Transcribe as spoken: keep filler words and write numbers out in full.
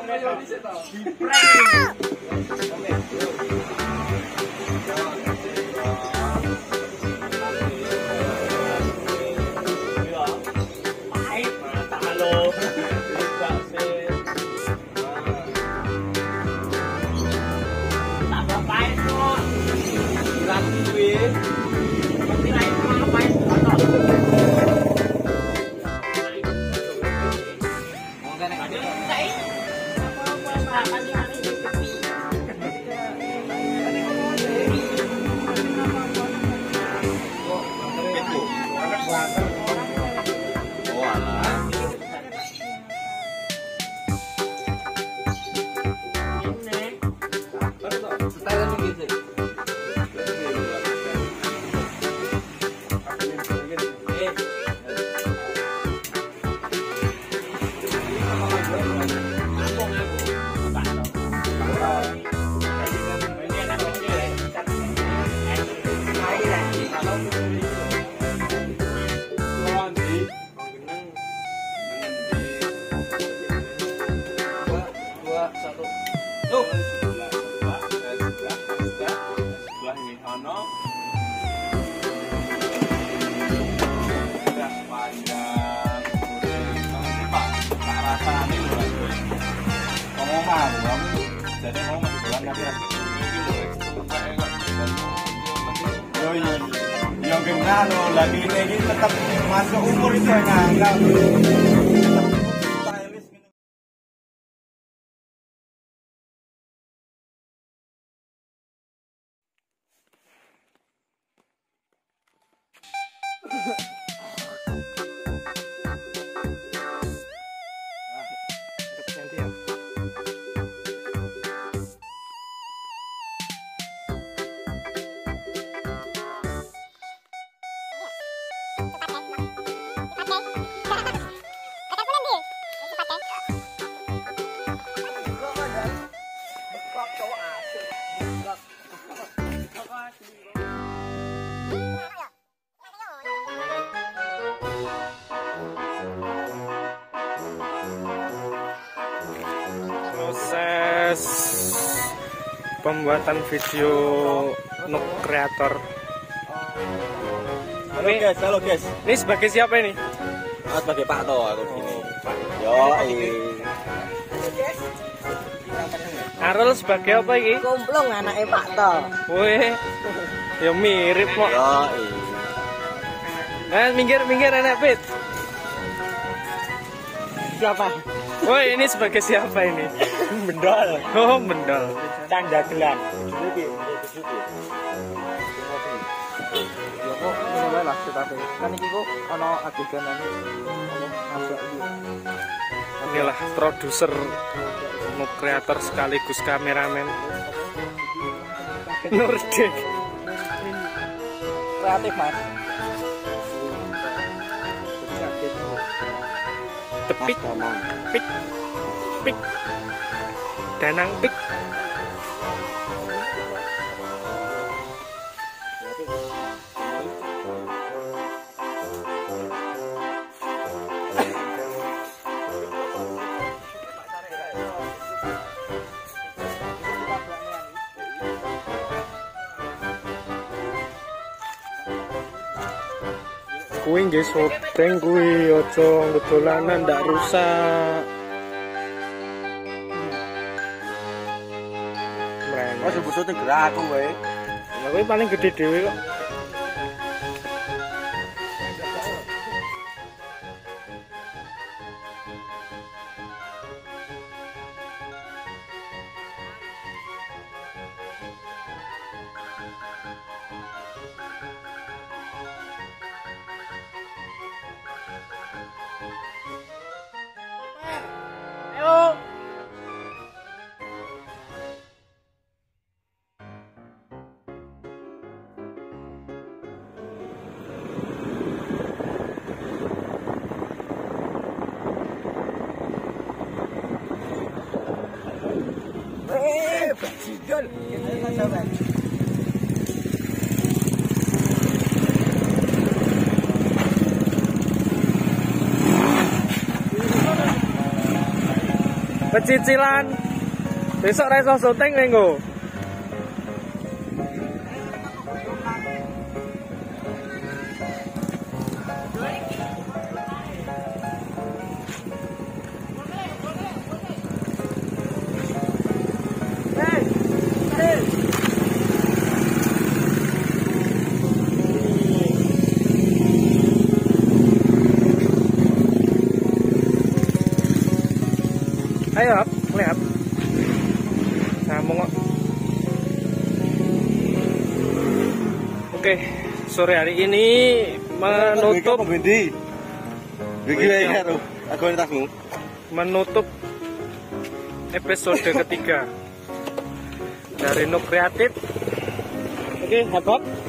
Yang kenal lagi ini tetap masuk umur itu enggak. Proses pembuatan video Nuk Kreator. Halo guys, halo guys. Ini sebagai siapa ini? Oh, sebagai Pak To aku sini. Yo, Arul sebagai apa ini? Kumplung anaknya Pak To. Wih, ya mirip kok. Yo, Nah, minggir-minggir anak Pit. Siapa? Woi, ini sebagai siapa ini? Bendol. Oh, bendol. Canda gelan. Ya kok ini wae lah tetapi kan iki kok ana adegan anu masak iki. Inilah produser Nuk Kreator sekaligus kameramen Nurdin. Kreatif Mas. Tepik, pik, pik, danang pik. Kuwi nggih syuting kuwi aja ngedolanan ndak rusak. Mrene. Oh, sebut syuting gerak aku wae. Ya kuwi paling gede dhewe kok. Ayo. Eh, bajingan. Kita coba. Pecicilan. Besok ra iso syuting Lenggo. Ayo, Hap, lihat. Sambung kok. Oke, sore hari ini menutup Bendi. Iki wae karo aku tasmu. Menutup episode ketiga dari Nuk Kreatif. Oke, Hap.